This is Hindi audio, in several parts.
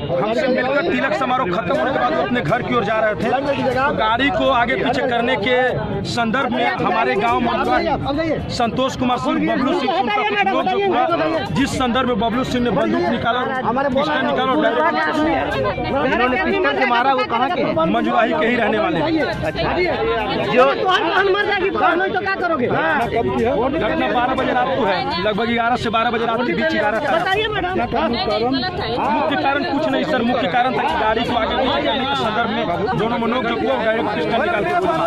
हमसे मिलकर तिलक समारोह खत्म होने के बाद वो अपने घर की ओर जा रहे थे। तो गाड़ी को आगे पीछे करने के संदर्भ में हमारे गांव में संतोष कुमार सिंह बबलू सिंह उनका कुछ नोक-झोंक हुआ, जिस संदर्भ में बबलू सिंह ने बंदूक निकाला, पिस्टल निकाला और जिन्होंने पिस्टल से मारा वो कहाँ के हैं? मंजुराही के ही रहने वाले। जो घटना 12 बजे रात को है, लगभग 11 से 12 बजे रात के बीच 11 था। मुख्य कारण कुछ नहीं सर, मुख्य कारण था कि गाड़ी को आगे पीछे करने के संदर्भ में दोनों में नोक-झोंक हुआ, डायरेक्ट पिस्टल निकाल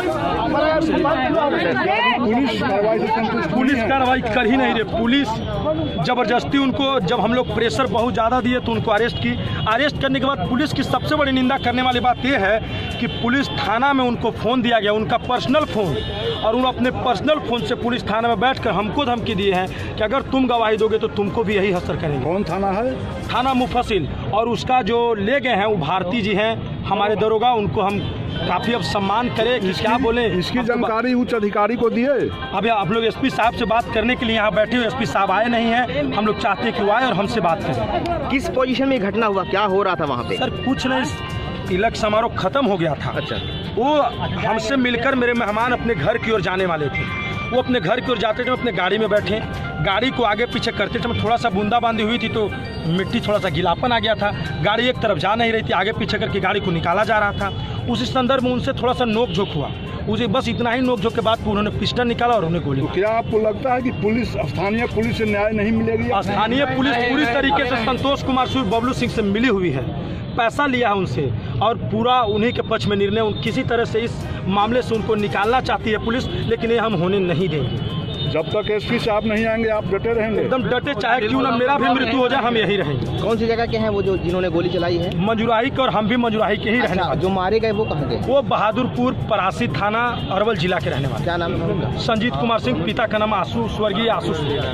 के पुलिस कार्रवाई कर ही नहीं रही। पुलिस जबरदस्ती उनको, जब हम लोग प्रेशर बहुत ज़्यादा दिए तो उनको अरेस्ट की। अरेस्ट करने के बाद पुलिस की सबसे बड़ी निंदा करने वाली बात यह है कि पुलिस थाना में उनको फ़ोन दिया गया, उनका पर्सनल फ़ोन, और उन अपने पर्सनल फ़ोन से पुलिस थाना में बैठकर हमको धमकी दिए हैं कि अगर तुम गवाही दोगे तो तुमको भी यही असर करेंगे। कौन थाना है? थाना मुफस्सिल। और उसका जो ले गए हैं वो भारती जी हैं, हमारे दरोगा, उनको हम काफ़ी अब सम्मान करें कि क्या बोले। इसकी जानकारी उच्च अधिकारी को दिए? अभी आप लोग एसपी साहब से बात करने के लिए यहाँ बैठे हुए, एसपी साहब आए नहीं हैं। हम लोग चाहते हैं कि वो आए और हमसे बात करें। किस पोजीशन में घटना हुआ, क्या हो रहा था वहाँ पे? सर कुछ नहीं, तिलक समारोह खत्म हो गया था। अच्छा। वो हमसे मिलकर मेरे मेहमान अपने घर की ओर जाने वाले थे। वो अपने घर की ओर जाते थे, अपने गाड़ी में बैठे, गाड़ी को आगे पीछे करते थे। थोड़ा सा बूंदाबांदी हुई थी तो मिट्टी थोड़ा सा गीलापन आ गया था, गाड़ी एक तरफ जा नहीं रही थी, आगे पीछे करके गाड़ी को निकाला जा रहा था। उसी संदर्भ में उनसे थोड़ा सा नोक-झोंक हुआ। उसे बस इतना ही नोक-झोंक के बाद उन्होंने पिस्टल निकाला और उन्हें गोली। तो क्या आपको लगता है कि पुलिस, स्थानीय पुलिस से न्याय नहीं मिलेगी? स्थानीय पुलिस पूरी तरीके से संतोष कुमार सिंह बबलू सिंह से मिली हुई है, पैसा लिया है उनसे और पूरा उन्हीं के पक्ष में निर्णय, किसी तरह से इस मामले से उनको निकालना चाहती है पुलिस, लेकिन ये हम होने नहीं देंगे। जब तक एसपी साहब नहीं आएंगे आप डटे रहेंगे? एकदम डटे, चाहे क्यों ना मेरा भी मृत्यु हो जाए, हम यही रहेंगे। कौन सी जगह के हैं वो जो जिन्होंने गोली चलाई है? मंजुराही के, और हम भी मंजुराही के ही रहने वाले। जो मारे गए वो कहाँ के? वो बहादुरपुर परासी थाना अरवल जिला के रहने वाले। क्या नाम है उनका? संजीत कुमार सिंह, पिता का नाम आशु, स्वर्गीय आशु।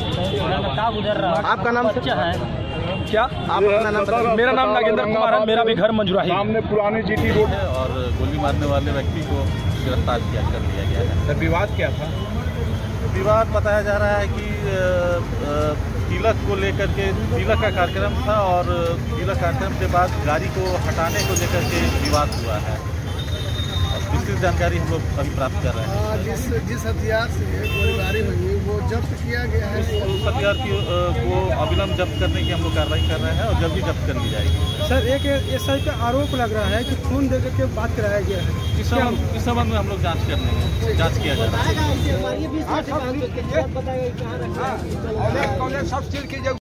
आपका नाम क्या है? क्या आपका नाम? मेरा नाम नागेंद्र कुमार है, मेरा भी घर मंजुराही। सामने पुरानी जीटी रोड है और गोली मारने वाले व्यक्ति को गिरफ्तार कर लिया गया है। सर विवाद क्या था? विवाद बताया जा रहा है कि तिलक को लेकर के, तिलक का कार्यक्रम था और तिलक कार्यक्रम के बाद गाड़ी को हटाने को लेकर के विवाद हुआ है। विस्तृत जानकारी हम लोग अभी प्राप्त कर रहे हैं। जिस हथियार से गोलीबारी हुई वो जब्त किया गया है, उस हथियार को अविलंब जब्त करने की हम लोग कार्रवाई कर रहे हैं और जल्दी जब्त कर ली जाएगी। सर एक एसआई का आरोप लग रहा है कि खून दे के बात कराया गया है। इस संबंध में हम लोग जांच किया जा रहा है।